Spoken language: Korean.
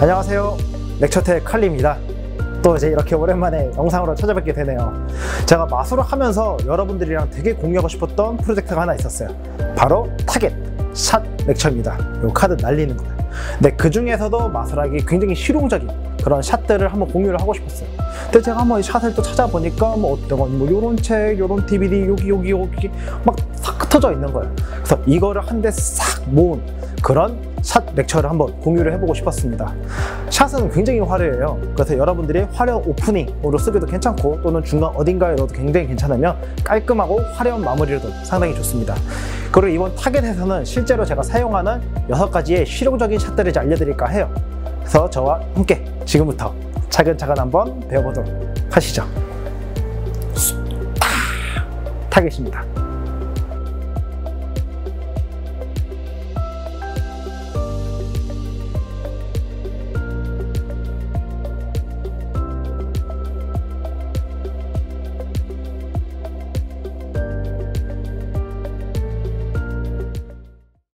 안녕하세요, 렉처텍 칼리입니다. 또 이제 이렇게 오랜만에 영상으로 찾아뵙게 되네요. 제가 마술을 하면서 여러분들이랑 되게 공유하고 싶었던 프로젝트가 하나 있었어요. 바로 타겟 샷 렉처입니다. 이 카드 날리는 거예요. 근데 그 중에서도 마술하기 굉장히 실용적인 그런 샷들을 한번 공유를 하고 싶었어요. 근데 제가 한번 이 샷을 또 찾아보니까 뭐 어떤 건 뭐 요런 책, 요런 DVD, 여기 막 싹 흩어져 있는 거예요. 그래서 이거를 한 대 싹 모은 그런 샷 렉처를 한번 공유를 해보고 싶었습니다. 샷은 굉장히 화려해요. 그래서 여러분들이 화려한 오프닝으로 쓰기도 괜찮고 또는 중간 어딘가에 넣어도 굉장히 괜찮으면 깔끔하고 화려한 마무리로도 상당히 좋습니다. 그리고 이번 타겟에서는 실제로 제가 사용하는 6가지의 실용적인 샷들을 이제 알려드릴까 해요. 그래서 저와 함께 지금부터 차근차근 한번 배워보도록 하시죠. 타겟입니다.